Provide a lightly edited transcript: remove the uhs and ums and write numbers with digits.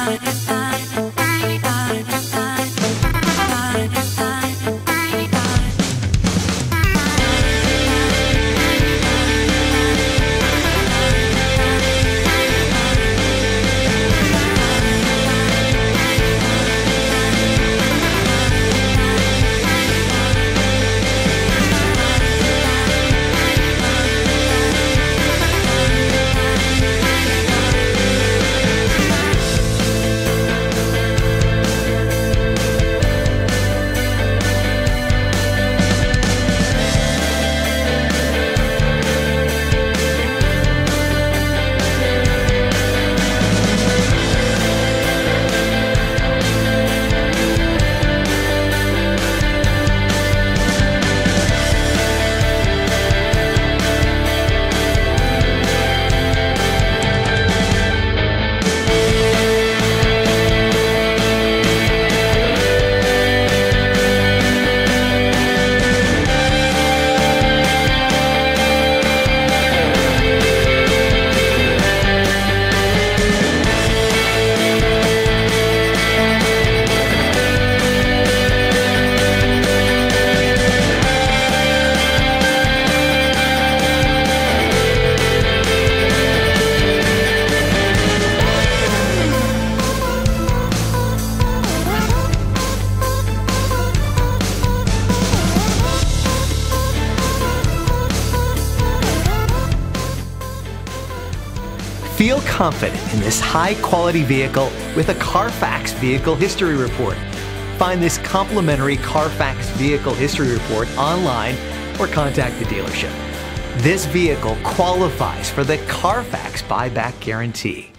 Feel confident in this high-quality vehicle with a Carfax Vehicle History Report. Find this complimentary Carfax Vehicle History Report online or contact the dealership. This vehicle qualifies for the Carfax Buyback Guarantee.